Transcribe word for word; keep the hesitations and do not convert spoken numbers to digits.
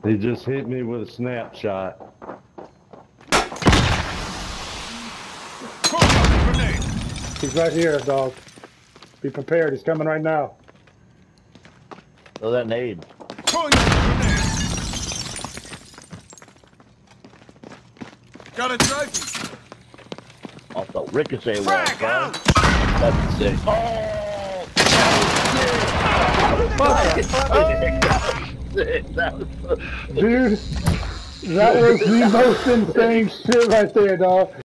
He just hit me with a snapshot. He's right here, dog. Be prepared. He's coming right now. Throw that nade. Got a trophy. Also, Ricochet Wall, guys. That's sick. Oh! That was sick. Dude, that was the most insane shit right there, dog.